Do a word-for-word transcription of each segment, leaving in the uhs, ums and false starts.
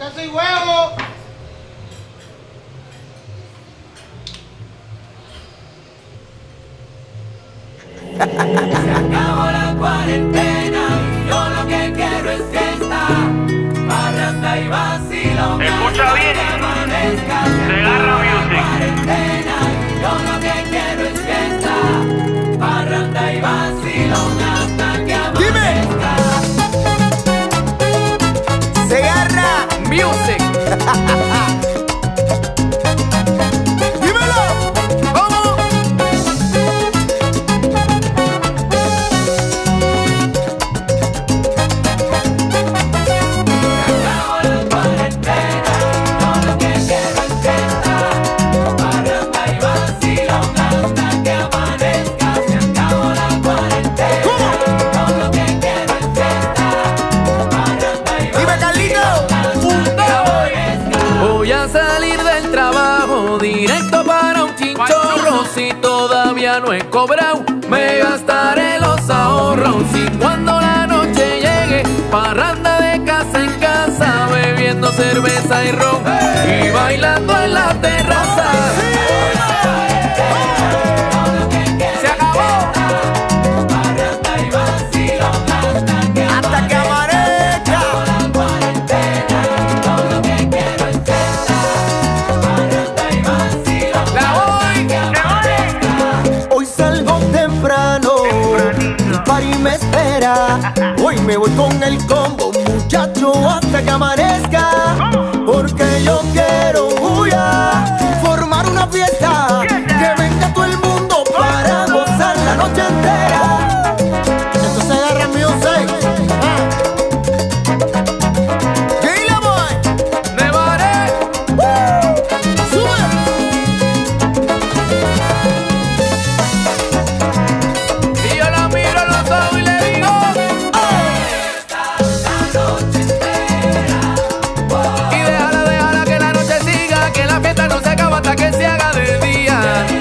queso y huevo. Se acabó la cuarentena, yo lo que quiero es fiesta, parranda y vacilón. Escucha bien, Segarra Music. Cuarentena, yo lo que quiero es fiesta, parranda y vacilón hasta que amanezca. Segarra Music. Directo para un chinchorro, si todavía no he cobrado, me gastaré los ahorros. Y cuando la noche llegue, parranda de casa en casa, bebiendo cerveza y ron y bailando en la terraza. Se acabó. Parranda y vacilón hasta que amanezca. La cuarentena, todo lo que quiero es fiesta. Hoy salgo temprano, el party me espera. Hoy me voy con el combo, muchacho, hasta que amanezca. Porque yo quiero, uy, ah, formar una fiesta. Que venga todo el mundo para gozar la noche entera. Esto se agarra music. Ah. Kila Boy, Nevaré. ¡Woo! ¡Sube! Y yo la miro a los ojos y le digo: y déjala, déjala que la noche siga, que la fiesta no se acaba hasta que se haga de día.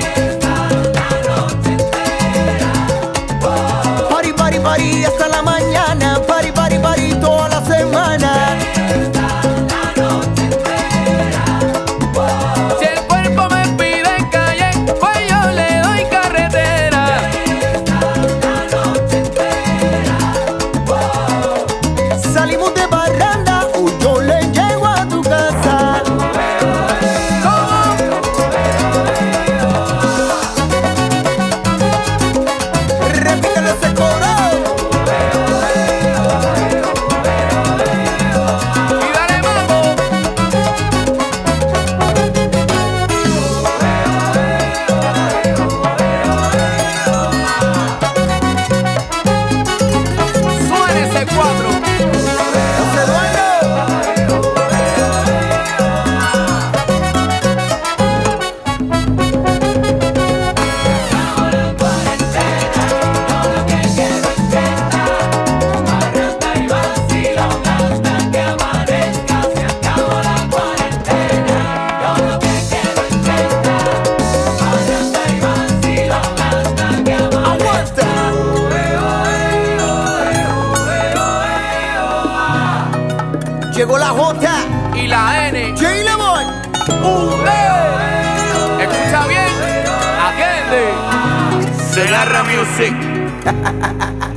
Party, party, party hasta la mañana. Party, party, party toda la semana. Si el cuerpo me pide calle, pues yo le doy carretera. Salimos de parranda o yo le llego a tu casa. Repítelo ese coro. Y dale mambo. Suena ese cuatro. ¡Se duele! Llegó la J Y la N. Kila Boy. Escucha bien. Atiende. Segarra Music.